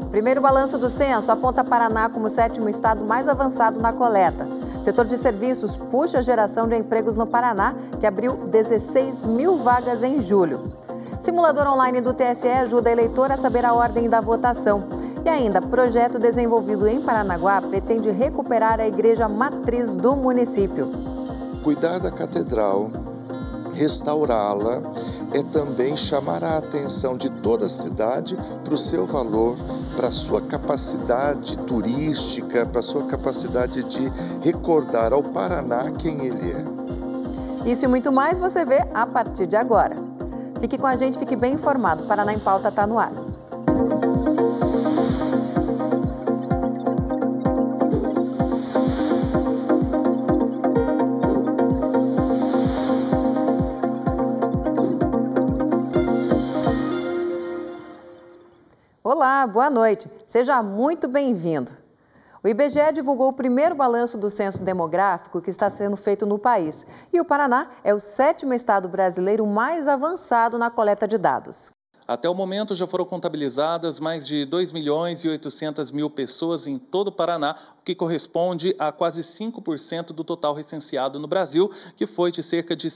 Primeiro balanço do censo aponta Paraná como o 7º estado mais avançado na coleta. Setor de serviços puxa a geração de empregos no Paraná, que abriu 16 mil vagas em julho. Simulador online do TSE ajuda a eleitor a saber a ordem da votação. E ainda, projeto desenvolvido em Paranaguá pretende recuperar a igreja matriz do município. Cuidar da catedral, restaurá-la, é também chamar a atenção de toda a cidade para o seu valor, para a sua capacidade turística, para a sua capacidade de recordar ao Paraná quem ele é. Isso e muito mais você vê a partir de agora. Fique com a gente, fique bem informado. Paraná em Pauta está no ar. Olá, boa noite. Seja muito bem-vindo. O IBGE divulgou o primeiro balanço do censo demográfico que está sendo feito no país. E o Paraná é o 7º estado brasileiro mais avançado na coleta de dados. Até o momento já foram contabilizadas mais de 2.800.000 pessoas em todo o Paraná, o que corresponde a quase 5% do total recenseado no Brasil, que foi de cerca de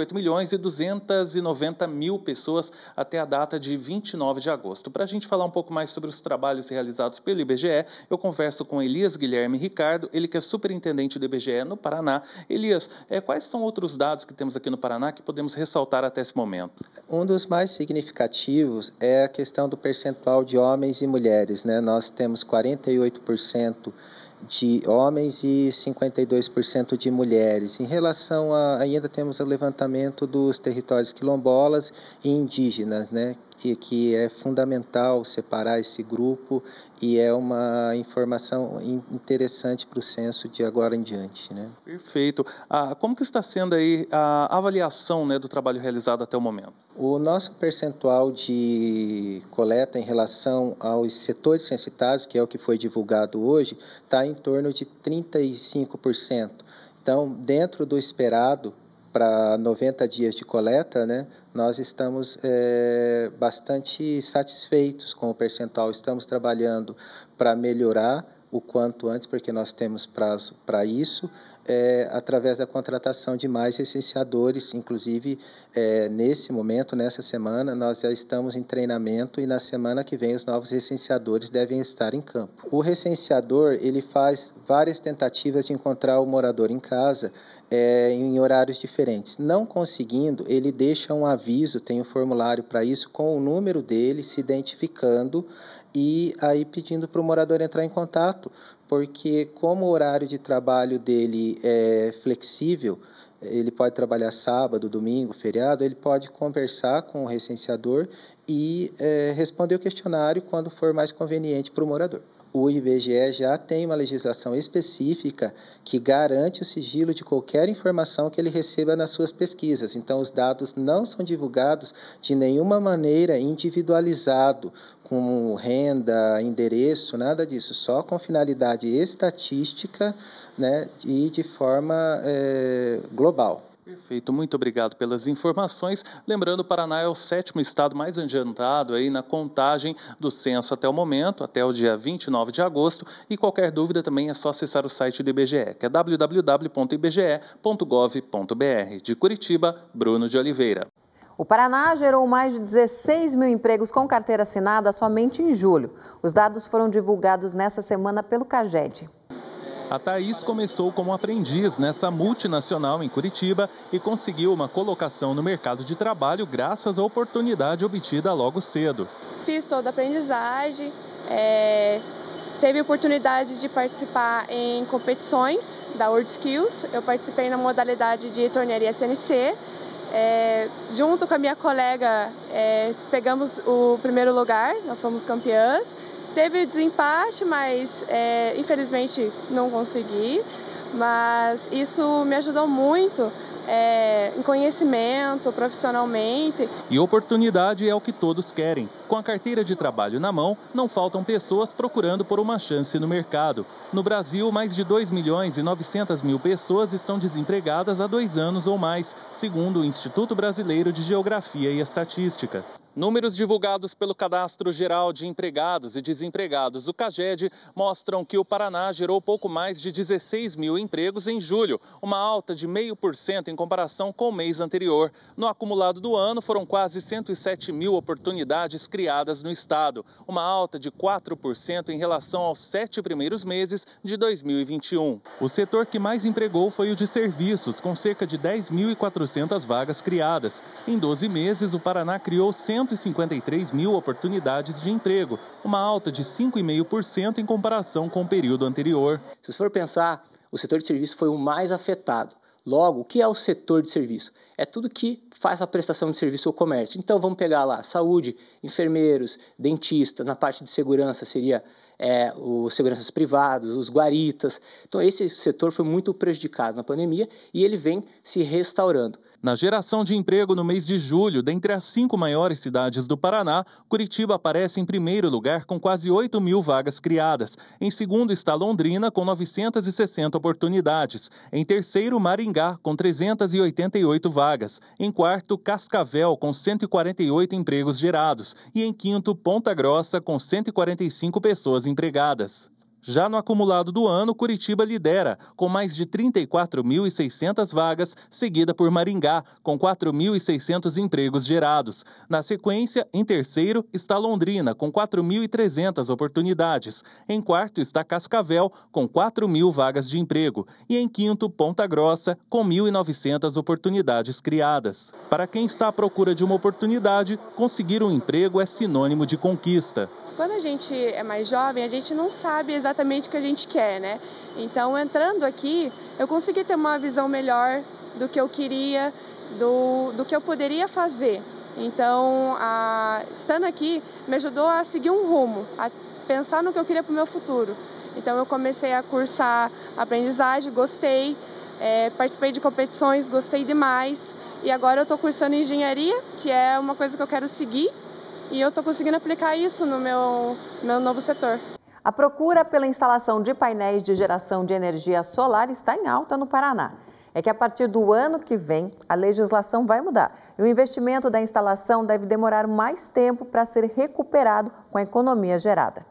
58.290.000 pessoas até a data de 29 de agosto. Para a gente falar um pouco mais sobre os trabalhos realizados pelo IBGE, eu converso com Elias Guilherme Ricardo, ele que é superintendente do IBGE no Paraná. Elias, quais são outros dados que temos aqui no Paraná que podemos ressaltar até esse momento? Um dos mais significativos é a questão do percentual de homens e mulheres, né? Nós temos 48% de homens e 52% de mulheres. Em relação ainda temos o levantamento dos territórios quilombolas e indígenas, né? Que é fundamental separar esse grupo e é uma informação interessante para o censo de agora em diante, né? Perfeito. Como que está sendo aí a avaliação, né, do trabalho realizado até o momento? O nosso percentual de coleta em relação aos setores censitários, que é o que foi divulgado hoje, está em torno de 35%. Então, dentro do esperado, para 90 dias de coleta, né, nós estamos bastante satisfeitos com o percentual. Estamos trabalhando para melhorar o quanto antes, porque nós temos prazo para isso, através da contratação de mais recenseadores. Inclusive, nesse momento, nessa semana, nós já estamos em treinamento e na semana que vem os novos recenseadores devem estar em campo. O recenseador, ele faz várias tentativas de encontrar o morador em casa em horários diferentes. Não conseguindo, ele deixa um aviso, tem um formulário para isso, com o número dele, se identificando e aí pedindo para o morador entrar em contato, porque como o horário de trabalho dele é flexível, ele pode trabalhar sábado, domingo, feriado, ele pode conversar com o recenseador e responder o questionário quando for mais conveniente para o morador. O IBGE já tem uma legislação específica que garante o sigilo de qualquer informação que ele receba nas suas pesquisas. Então, os dados não são divulgados de nenhuma maneira individualizado, com renda, endereço, nada disso, só com finalidade estatística, né, e de forma global. Perfeito, muito obrigado pelas informações. Lembrando, o Paraná é o 7º estado mais adiantado aí na contagem do censo até o momento, até o dia 29 de agosto. E qualquer dúvida também é só acessar o site do IBGE, que é www.ibge.gov.br. De Curitiba, Bruno de Oliveira. O Paraná gerou mais de 16 mil empregos com carteira assinada somente em julho. Os dados foram divulgados nessa semana pelo CAGED. A Thaís começou como aprendiz nessa multinacional em Curitiba e conseguiu uma colocação no mercado de trabalho graças à oportunidade obtida logo cedo. Fiz toda a aprendizagem, teve oportunidade de participar em competições da WorldSkills. Eu participei na modalidade de tornearia CNC. Junto com a minha colega, pegamos o primeiro lugar, nós fomos campeãs. Teve desempate, mas infelizmente não consegui, mas isso me ajudou muito em conhecimento, profissionalmente. E oportunidade é o que todos querem. Com a carteira de trabalho na mão, não faltam pessoas procurando por uma chance no mercado. No Brasil, mais de 2.900.000 pessoas estão desempregadas há 2 anos ou mais, segundo o Instituto Brasileiro de Geografia e Estatística. Números divulgados pelo Cadastro Geral de Empregados e Desempregados, o CAGED, mostram que o Paraná gerou pouco mais de 16 mil empregos em julho, uma alta de 0,5% em comparação com o mês anterior. No acumulado do ano, foram quase 107 mil oportunidades criadas no estado, uma alta de 4% em relação aos 7 primeiros meses de 2021. O setor que mais empregou foi o de serviços, com cerca de 10.400 vagas criadas. Em 12 meses, o Paraná criou 153 mil oportunidades de emprego, uma alta de 5,5% em comparação com o período anterior. Se você for pensar, o setor de serviço foi o mais afetado. Logo, o que é o setor de serviço? É tudo que faz a prestação de serviço ao comércio. Então, vamos pegar lá saúde, enfermeiros, dentistas, na parte de segurança seria os seguranças privados, os guaritas. Então, esse setor foi muito prejudicado na pandemia e ele vem se restaurando. Na geração de emprego no mês de julho, dentre as 5 maiores cidades do Paraná, Curitiba aparece em primeiro lugar com quase 8 mil vagas criadas. Em segundo está Londrina, com 960 oportunidades. Em terceiro, Maringá, com 388 vagas. Em quarto, Cascavel, com 148 empregos gerados. E em quinto, Ponta Grossa, com 145 pessoas empregadas. Já no acumulado do ano, Curitiba lidera, com mais de 34.600 vagas, seguida por Maringá, com 4.600 empregos gerados. Na sequência, em terceiro, está Londrina, com 4.300 oportunidades. Em quarto está Cascavel, com 4.000 vagas de emprego. E em quinto, Ponta Grossa, com 1.900 oportunidades criadas. Para quem está à procura de uma oportunidade, conseguir um emprego é sinônimo de conquista. Quando a gente é mais jovem, a gente não sabe exatamente o que a gente quer, né? Então, entrando aqui, eu consegui ter uma visão melhor do que eu queria, do que eu poderia fazer. Então, estando aqui, me ajudou a seguir um rumo, a pensar no que eu queria para o meu futuro. Então, eu comecei a cursar aprendizagem, gostei, participei de competições, gostei demais. E agora eu estou cursando engenharia, que é uma coisa que eu quero seguir. E eu estou conseguindo aplicar isso no meu novo setor. A procura pela instalação de painéis de geração de energia solar está em alta no Paraná. É que a partir do ano que vem, a legislação vai mudar. E o investimento da instalação deve demorar mais tempo para ser recuperado com a economia gerada.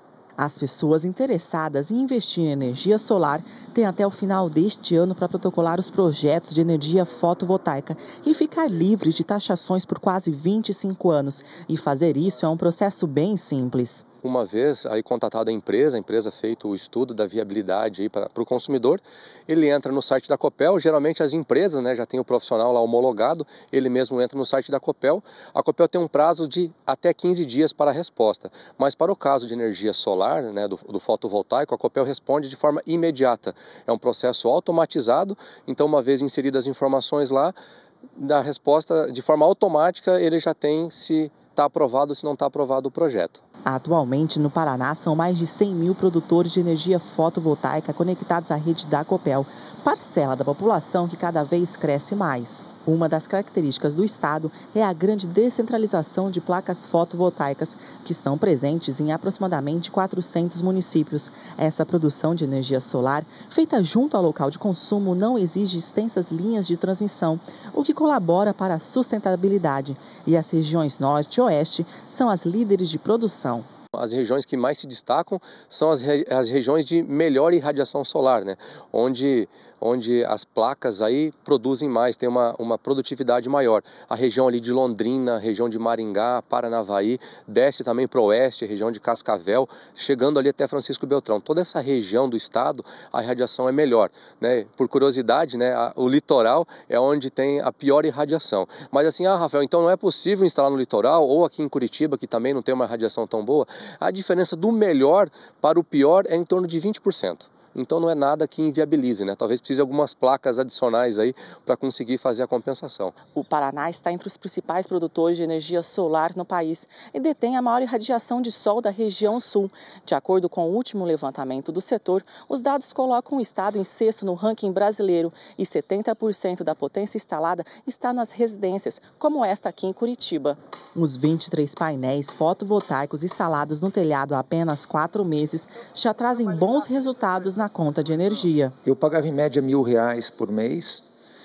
As pessoas interessadas em investir em energia solar têm até o final deste ano para protocolar os projetos de energia fotovoltaica e ficar livres de taxações por quase 25 anos. E fazer isso é um processo bem simples. Uma vez aí contatada a empresa feito o estudo da viabilidade para o consumidor, ele entra no site da Copel. Geralmente as empresas já tem o profissional lá homologado, ele mesmo entra no site da Copel. A Copel tem um prazo de até 15 dias para a resposta, mas para o caso de energia solar, do fotovoltaico, a Copel responde de forma imediata. É um processo automatizado, então uma vez inseridas as informações lá, da resposta de forma automática ele já tem se está aprovado ou se não está aprovado o projeto. Atualmente, no Paraná, são mais de 100 mil produtores de energia fotovoltaica conectados à rede da Copel, parcela da população que cada vez cresce mais. Uma das características do estado é a grande descentralização de placas fotovoltaicas, que estão presentes em aproximadamente 400 municípios. Essa produção de energia solar, feita junto ao local de consumo, não exige extensas linhas de transmissão, o que colabora para a sustentabilidade. E as regiões norte e oeste são as líderes de produção. As regiões que mais se destacam são as regiões de melhor irradiação solar, onde as placas aí produzem mais, tem uma produtividade maior. A região ali de Londrina, a região de Maringá, Paranavaí, desce também para o oeste, a região de Cascavel, chegando ali até Francisco Beltrão. Toda essa região do estado, a irradiação é melhor. Por curiosidade, o litoral é onde tem a pior irradiação. Mas assim, Rafael, então não é possível instalar no litoral ou aqui em Curitiba, que também não tem uma irradiação tão boa? A diferença do melhor para o pior é em torno de 20%. Então não é nada que inviabilize, Talvez precise de algumas placas adicionais aí para conseguir fazer a compensação. O Paraná está entre os principais produtores de energia solar no país e detém a maior irradiação de sol da região sul. De acordo com o último levantamento do setor, os dados colocam o estado em sexto no ranking brasileiro e 70% da potência instalada está nas residências, como esta aqui em Curitiba. Os 23 painéis fotovoltaicos instalados no telhado há apenas 4 meses já trazem bons resultados na conta de energia. Eu pagava em média R$1.000 por mês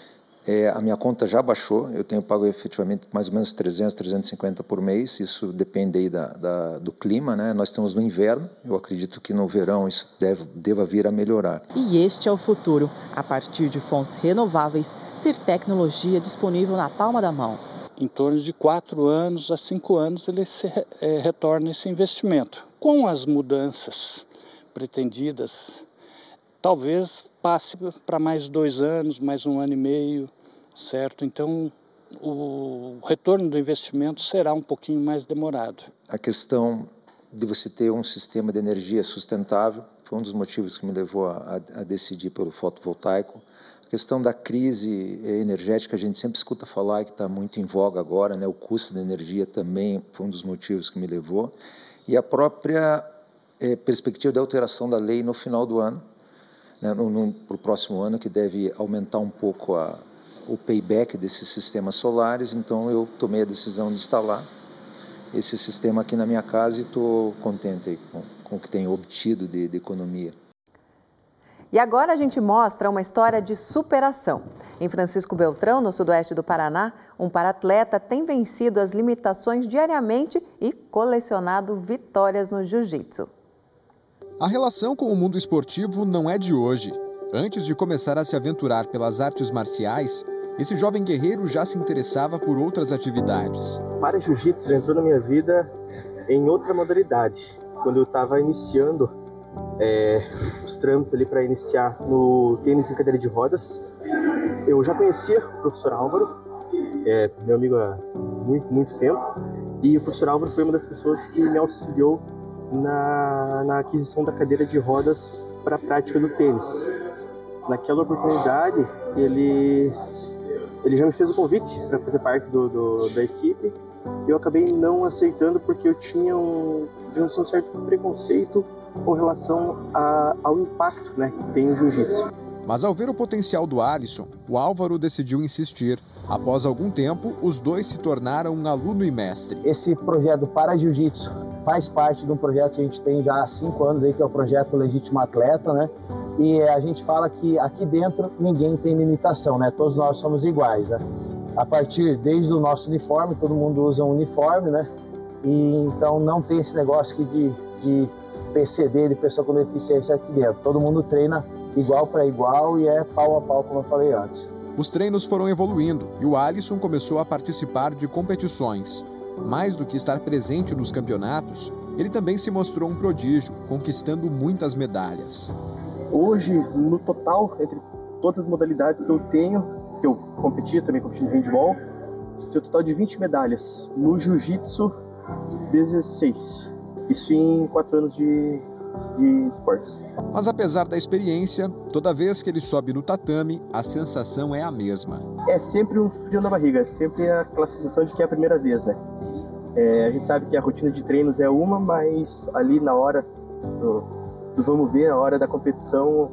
A minha conta já baixou, eu tenho pago efetivamente mais ou menos 300, 350 por mês, isso depende aí do clima, né? Nós estamos no inverno, eu acredito que no verão isso deva vir a melhorar. E este é o futuro, a partir de fontes renováveis, ter tecnologia disponível na palma da mão. Em torno de 4 anos a 5 anos ele retorna esse investimento. Com as mudanças pretendidas, talvez passe para mais 2 anos, mais 1 ano e meio, certo? Então, o retorno do investimento será um pouquinho mais demorado. A questão de você ter um sistema de energia sustentável foi um dos motivos que me levou a decidir pelo fotovoltaico. A questão da crise energética, a gente sempre escuta falar que está muito em voga agora, né? O custo da energia também foi um dos motivos que me levou. E a própria perspectiva da alteração da lei no final do ano, para o próximo ano, que deve aumentar um pouco o payback desses sistemas solares. Então eu tomei a decisão de instalar esse sistema aqui na minha casa e estou contente aí com o que tenho obtido de economia. E agora a gente mostra uma história de superação. Em Francisco Beltrão, no sudoeste do Paraná, um paratleta tem vencido as limitações diariamente e colecionado vitórias no jiu-jitsu. A relação com o mundo esportivo não é de hoje. Antes de começar a se aventurar pelas artes marciais, esse jovem guerreiro já se interessava por outras atividades. Para jiu-jitsu entrou na minha vida em outra modalidade. Quando eu estava iniciando os trâmites ali para iniciar no tênis em cadeira de rodas, eu já conhecia o professor Álvaro, meu amigo há muito tempo, e o professor Álvaro foi uma das pessoas que me auxiliou na aquisição da cadeira de rodas para a prática do tênis. Naquela oportunidade, ele já me fez o convite para fazer parte da equipe. Eu acabei não aceitando porque eu tinha um certo preconceito com relação ao impacto, né, que tem o jiu-jitsu. Mas ao ver o potencial do Alisson, o Álvaro decidiu insistir. Após algum tempo, os dois se tornaram um aluno e mestre. Esse projeto para jiu-jitsu faz parte de um projeto que a gente tem já há 5 anos, aí, que é o projeto Legítimo Atleta, né? E a gente fala que aqui dentro ninguém tem limitação, né? Todos nós somos iguais, né? A partir desde o nosso uniforme, todo mundo usa um uniforme, né? E então não tem esse negócio aqui de PCD, de pessoa com deficiência aqui dentro. Todo mundo treina igual para igual e é pau a pau, como eu falei antes. Os treinos foram evoluindo e o Alisson começou a participar de competições. Mais do que estar presente nos campeonatos, ele também se mostrou um prodígio, conquistando muitas medalhas. Hoje, no total, entre todas as modalidades que eu tenho, que eu competi no handball, tenho um total de 20 medalhas. No jiu-jitsu, 16. Isso em 4 anos de esportes. Mas apesar da experiência, toda vez que ele sobe no tatame, a sensação é a mesma. É sempre um frio na barriga, é sempre aquela sensação de que é a primeira vez, né? A gente sabe que a rotina de treinos é uma, mas ali na hora do vamos ver, a hora da competição,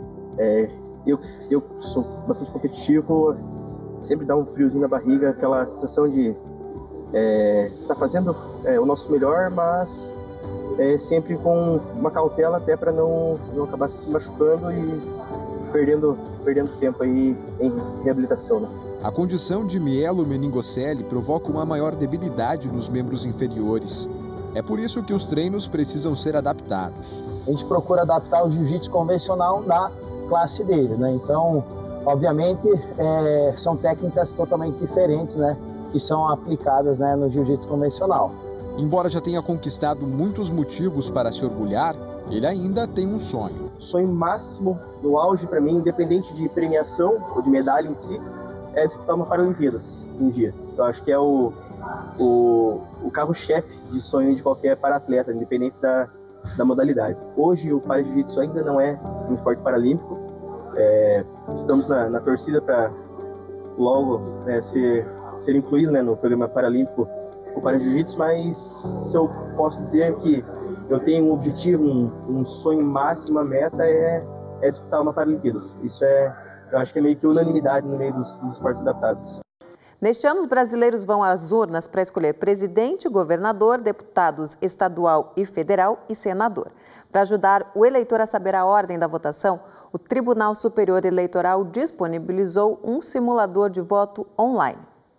eu sou bastante competitivo, sempre dá um friozinho na barriga, aquela sensação de tá fazendo o nosso melhor, mas sempre com uma cautela até para não acabar se machucando e perdendo tempo aí em reabilitação, né? A condição de mielomeningocele provoca uma maior debilidade nos membros inferiores. É por isso que os treinos precisam ser adaptados. A gente procura adaptar o jiu-jitsu convencional na classe dele, né? Então, obviamente, são técnicas totalmente diferentes, né, que são aplicadas, né, no jiu-jitsu convencional. Embora já tenha conquistado muitos motivos para se orgulhar, ele ainda tem um sonho. O sonho máximo, no auge para mim, independente de premiação ou de medalha em si, é disputar uma Paralimpíadas um dia. Eu acho que é o carro-chefe de sonho de qualquer paratleta, independente da modalidade. Hoje o para-jiu-jitsu ainda não é um esporte paralímpico. Estamos na torcida para logo ser incluído, né, no programa paralímpico o para-jiu-jitsu, mas se eu posso dizer que eu tenho um objetivo, um sonho máximo, uma meta é disputar uma Paralimpíadas. Isso eu acho que é meio que unanimidade no meio dos esportes adaptados. Neste ano, os brasileiros vão às urnas para escolher presidente, governador, deputados estadual e federal e senador. Para ajudar o eleitor a saber a ordem da votação, o Tribunal Superior Eleitoral disponibilizou um simulador de voto online.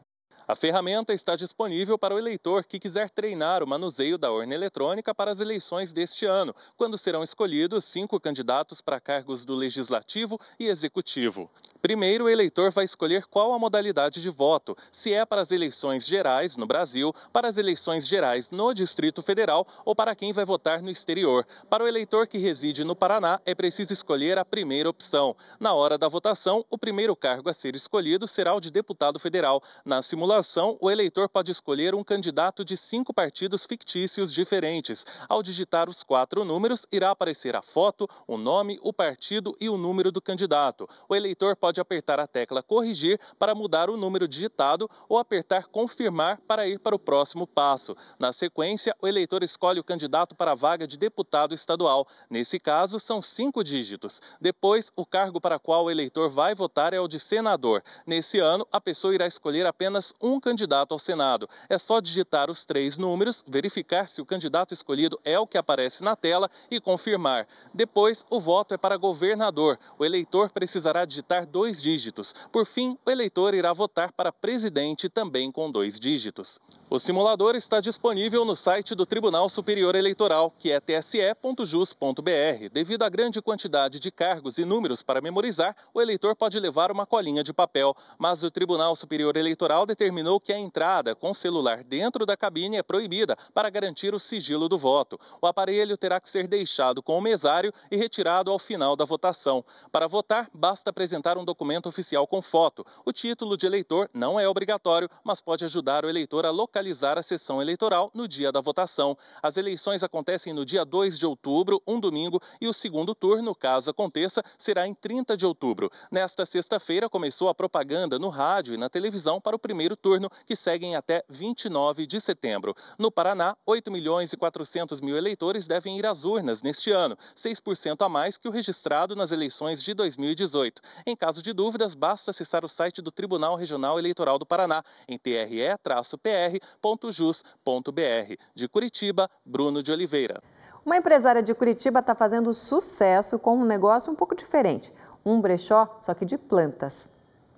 A ferramenta está disponível para o eleitor que quiser treinar o manuseio da urna eletrônica para as eleições deste ano, quando serão escolhidos 5 candidatos para cargos do Legislativo e Executivo. Primeiro, o eleitor vai escolher qual a modalidade de voto, se é para as eleições gerais no Brasil, para as eleições gerais no Distrito Federal ou para quem vai votar no exterior. Para o eleitor que reside no Paraná, é preciso escolher a primeira opção. Na hora da votação, o primeiro cargo a ser escolhido será o de deputado federal. Na simulação, o eleitor pode escolher um candidato de 5 partidos fictícios diferentes. Ao digitar os 4 números, irá aparecer a foto, o nome, o partido e o número do candidato. O eleitor pode apertar a tecla corrigir para mudar o número digitado ou apertar confirmar para ir para o próximo passo. Na sequência, o eleitor escolhe o candidato para a vaga de deputado estadual. Nesse caso, são 5 dígitos. Depois, o cargo para qual o eleitor vai votar é o de senador. Nesse ano, a pessoa irá escolher apenas um candidato ao Senado. É só digitar os 3 números, verificar se o candidato escolhido é o que aparece na tela e confirmar. Depois, o voto é para governador. O eleitor precisará digitar 2 dígitos. Por fim, o eleitor irá votar para presidente também com 2 dígitos. O simulador está disponível no site do Tribunal Superior Eleitoral, que é tse.jus.br. Devido à grande quantidade de cargos e números para memorizar, o eleitor pode levar uma colinha de papel, mas o Tribunal Superior Eleitoral determinou que a entrada com celular dentro da cabine é proibida para garantir o sigilo do voto. O aparelho terá que ser deixado com o mesário e retirado ao final da votação. Para votar, basta apresentar um documento oficial com foto. O título de eleitor não é obrigatório, mas pode ajudar o eleitor a localizar a sessão eleitoral no dia da votação. As eleições acontecem no dia 2 de outubro, um domingo, e o segundo turno, caso aconteça, será em 30 de outubro. Nesta sexta-feira, começou a propaganda no rádio e na televisão para o primeiro turno, que seguem até 29 de setembro. No Paraná, 8.400.000 eleitores devem ir às urnas neste ano, 6% a mais que o registrado nas eleições de 2018. Em caso de dúvidas, basta acessar o site do Tribunal Regional Eleitoral do Paraná, em tre-pr.jus.br. De Curitiba, Bruno de Oliveira. Uma empresária de Curitiba está fazendo sucesso com um negócio um pouco diferente. Um brechó, só que de plantas.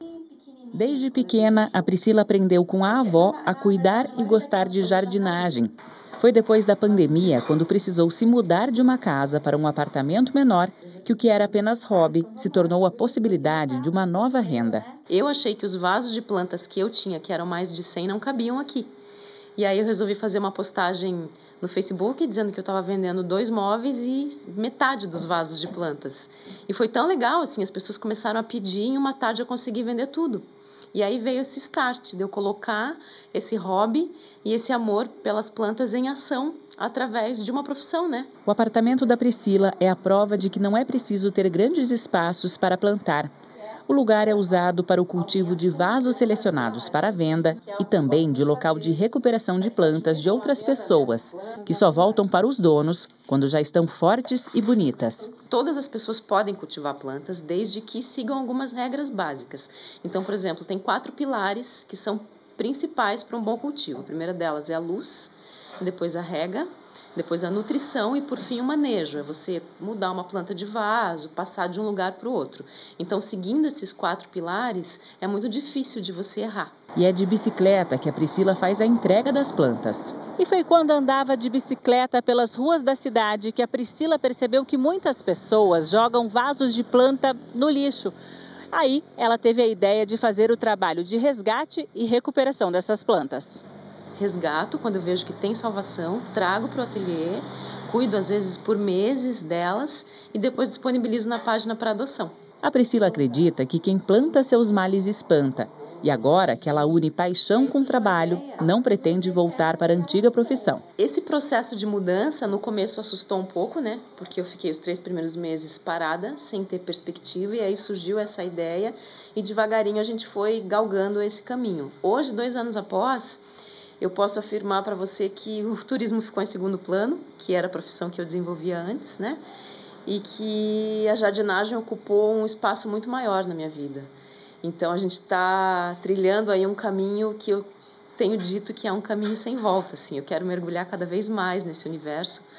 Desde pequena, a Priscila aprendeu com a avó a cuidar e gostar de jardinagem. Foi depois da pandemia, quando precisou se mudar de uma casa para um apartamento menor, que o que era apenas hobby se tornou a possibilidade de uma nova renda. Eu achei que os vasos de plantas que eu tinha, que eram mais de 100, não cabiam aqui. E aí eu resolvi fazer uma postagem no Facebook dizendo que eu estava vendendo 2 móveis e metade dos vasos de plantas. E foi tão legal, assim, as pessoas começaram a pedir e em uma tarde eu consegui vender tudo. E aí veio esse start de eu colocar esse hobby e esse amor pelas plantas em ação através de uma profissão, né? O apartamento da Priscila é a prova de que não é preciso ter grandes espaços para plantar. O lugar é usado para o cultivo de vasos selecionados para venda e também de local de recuperação de plantas de outras pessoas, que só voltam para os donos quando já estão fortes e bonitas. Todas as pessoas podem cultivar plantas desde que sigam algumas regras básicas. Então, por exemplo, tem 4 pilares que são principais para um bom cultivo. A primeira delas é a luz, depois a rega, depois a nutrição e, por fim, o manejo. É você mudar uma planta de vaso, passar de um lugar para o outro. Então, seguindo esses 4 pilares, é muito difícil de você errar. E é de bicicleta que a Priscila faz a entrega das plantas. E foi quando andava de bicicleta pelas ruas da cidade que a Priscila percebeu que muitas pessoas jogam vasos de planta no lixo. Aí, ela teve a ideia de fazer o trabalho de resgate e recuperação dessas plantas. Resgato quando eu vejo que tem salvação, trago para o ateliê, cuido às vezes por meses delas e depois disponibilizo na página para adoção. A Priscila acredita que quem planta seus males espanta. E agora que ela une paixão com trabalho, não pretende voltar para a antiga profissão. Esse processo de mudança no começo assustou um pouco, né? Porque eu fiquei os 3 primeiros meses parada, sem ter perspectiva, e aí surgiu essa ideia e devagarinho a gente foi galgando esse caminho. Hoje, 2 anos após, eu posso afirmar para você que o turismo ficou em segundo plano, que era a profissão que eu desenvolvia antes, né? E que a jardinagem ocupou um espaço muito maior na minha vida. Então, a gente está trilhando aí um caminho que eu tenho dito que é um caminho sem volta, assim. Eu quero mergulhar cada vez mais nesse universo,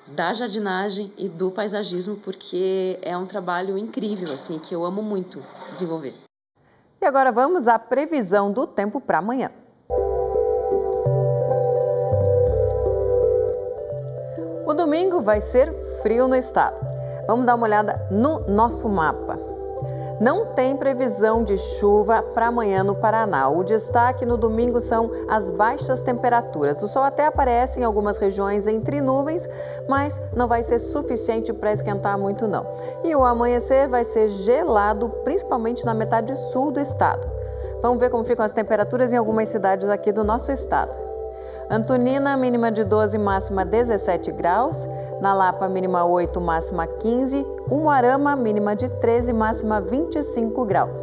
da jardinagem e do paisagismo, porque é um trabalho incrível, assim, que eu amo muito desenvolver. E agora vamos à previsão do tempo para amanhã. O domingo vai ser frio no estado. Vamos dar uma olhada no nosso mapa. Não tem previsão de chuva para amanhã no Paraná. O destaque no domingo são as baixas temperaturas. O sol até aparece em algumas regiões entre nuvens, mas não vai ser suficiente para esquentar muito não. E o amanhecer vai ser gelado, principalmente na metade sul do estado. Vamos ver como ficam as temperaturas em algumas cidades aqui do nosso estado. Antonina, mínima de 12, máxima 17 graus. Na Lapa, mínima 8, máxima 15. Umuarama, mínima de 13, máxima 25 graus.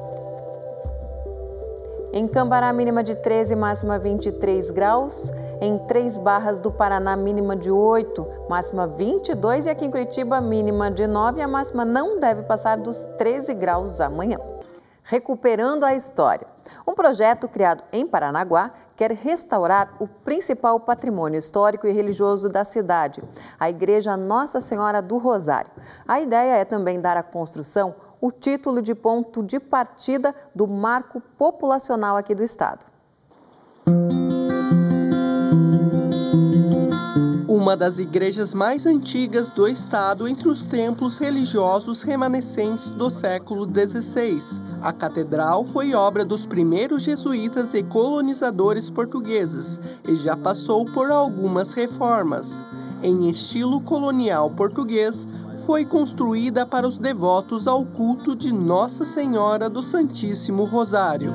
Em Cambará, mínima de 13, máxima 23 graus. Em Três Barras do Paraná, mínima de 8, máxima 22. E aqui em Curitiba, mínima de 9. A máxima não deve passar dos 13 graus amanhã. Recuperando a história. Um projeto criado em Paranaguá quer restaurar o principal patrimônio histórico e religioso da cidade, a Igreja Nossa Senhora do Rosário. A ideia é também dar à construção o título de ponto de partida do marco populacional aqui do estado. Uma das igrejas mais antigas do estado entre os templos religiosos remanescentes do século XVI. A catedral foi obra dos primeiros jesuítas e colonizadores portugueses e já passou por algumas reformas. Em estilo colonial português, foi construída para os devotos ao culto de Nossa Senhora do Santíssimo Rosário.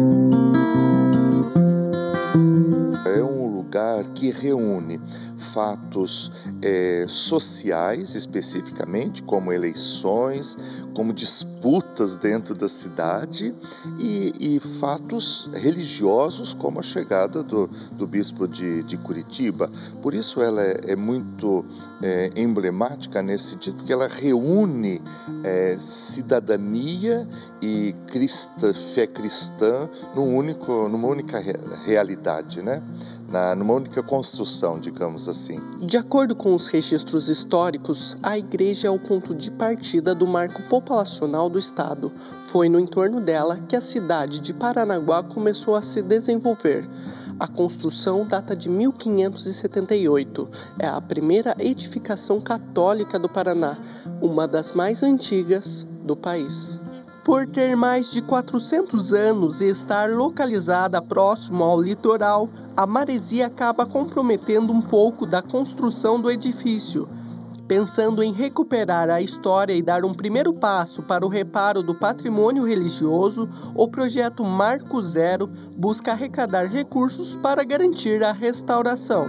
É um lugar que reúne fatos sociais, especificamente, como eleições, como disputas dentro da cidade e fatos religiosos, como a chegada do bispo de Curitiba. Por isso ela é muito emblemática nesse sentido, porque ela reúne cidadania e fé cristã numa única realidade, né? Numa única construção, digamos assim. De acordo com os registros históricos, a igreja é o ponto de partida do marco populacional do estado. Foi no entorno dela que a cidade de Paranaguá começou a se desenvolver. A construção data de 1578. É a primeira edificação católica do Paraná, uma das mais antigas do país. Por ter mais de 400 anos e estar localizada próximo ao litoral, a maresia acaba comprometendo um pouco da construção do edifício. Pensando em recuperar a história e dar um primeiro passo para o reparo do patrimônio religioso, o projeto Marco Zero busca arrecadar recursos para garantir a restauração.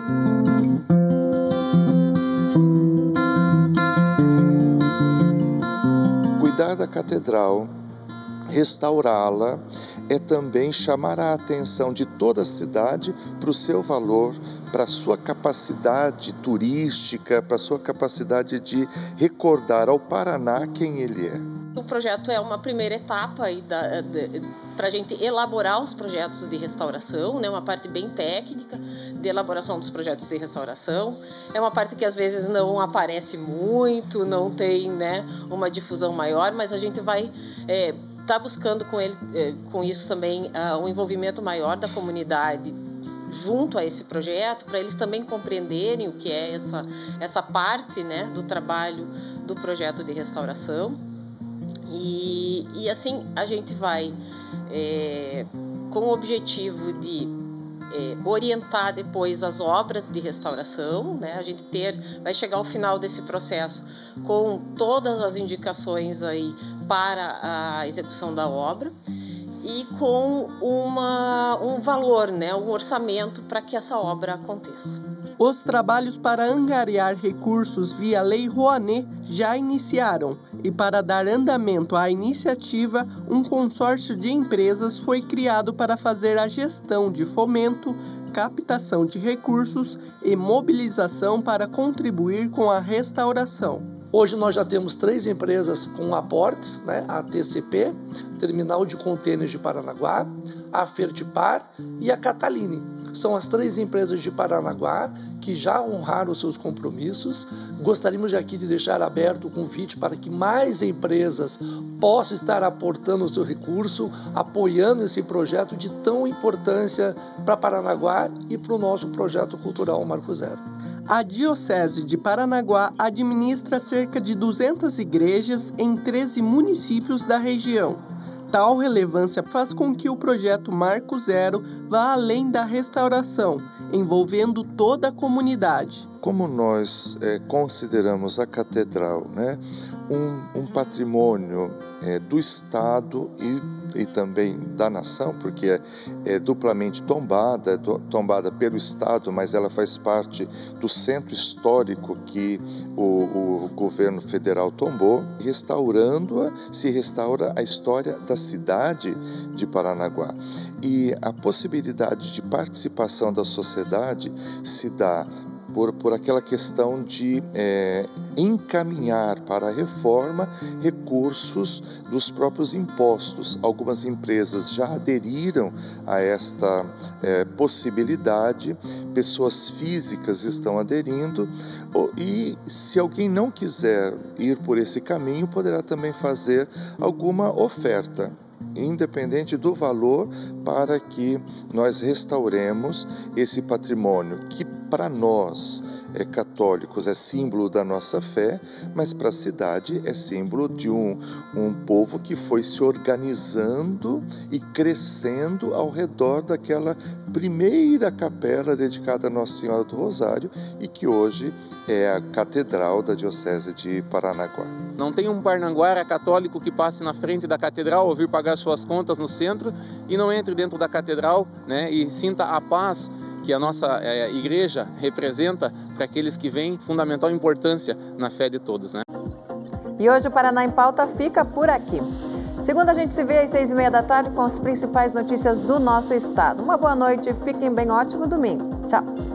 Cuidar da catedral, restaurá-la, é também chamar a atenção de toda a cidade para o seu valor, para a sua capacidade turística, para a sua capacidade de recordar ao Paraná quem ele é. O projeto é uma primeira etapa para a gente elaborar os projetos de restauração, né? Uma parte bem técnica de elaboração dos projetos de restauração. É uma parte que às vezes não aparece muito, não tem, né, uma difusão maior, mas a gente vai tá buscando com isso também um envolvimento maior da comunidade junto a esse projeto, para eles também compreenderem o que é essa parte, né, do trabalho do projeto de restauração. E assim a gente vai com o objetivo de orientar depois as obras de restauração, né? A gente vai chegar ao final desse processo com todas as indicações aí para a execução da obra e com um valor, né? Um orçamento para que essa obra aconteça. Os trabalhos para angariar recursos via Lei Rouanet já iniciaram e para dar andamento à iniciativa, um consórcio de empresas foi criado para fazer a gestão de fomento, captação de recursos e mobilização para contribuir com a restauração. Hoje nós já temos 3 empresas com aportes, né? A TCP, Terminal de Contêineres de Paranaguá, a Fertipar e a Cataline. são as 3 empresas de Paranaguá que já honraram seus compromissos. Gostaríamos aqui de deixar aberto o convite para que mais empresas possam estar aportando o seu recurso, apoiando esse projeto de tão importância para Paranaguá e para o nosso projeto cultural Marco Zero. A Diocese de Paranaguá administra cerca de 200 igrejas em 13 municípios da região. Tal relevância faz com que o projeto Marco Zero vá além da restauração, envolvendo toda a comunidade. Como nós consideramos a catedral, né, um patrimônio do Estado e também da nação, porque é duplamente tombada, tombada pelo Estado, mas ela faz parte do centro histórico que o governo federal tombou. Restaurando-a, se restaura a história da cidade de Paranaguá. E a possibilidade de participação da sociedade se dá por aquela questão de encaminhar para a reforma recursos dos próprios impostos. Algumas empresas já aderiram a esta possibilidade, pessoas físicas estão aderindo, e se alguém não quiser ir por esse caminho, poderá também fazer alguma oferta, independente do valor, para que nós restauremos esse patrimônio que para nós católicos é símbolo da nossa fé, mas para a cidade é símbolo de um povo que foi se organizando e crescendo ao redor daquela primeira capela dedicada a Nossa Senhora do Rosário e que hoje é a Catedral da Diocese de Paranaguá. Não tem um parnanguara católico que passe na frente da catedral ou vir pagar suas contas no centro e não entre dentro da catedral, né, e sinta a paz que a nossa igreja representa para aqueles que veem fundamental importância na fé de todos, né? E hoje o Paraná em Pauta fica por aqui. Segunda a gente se vê às 6h30 da tarde com as principais notícias do nosso estado. Uma boa noite, fiquem bem, ótimo domingo. Tchau!